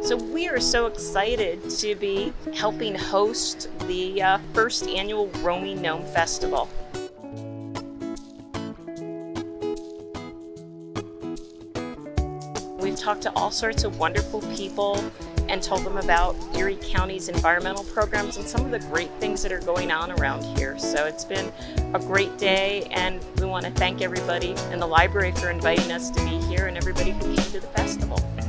So we are so excited to be helping host the first annual Roaming Gnome Festival. We've talked to all sorts of wonderful people and told them about Erie County's environmental programs and some of the great things that are going on around here. So it's been a great day, and we want to thank everybody in the library for inviting us to be here and everybody who came to the festival.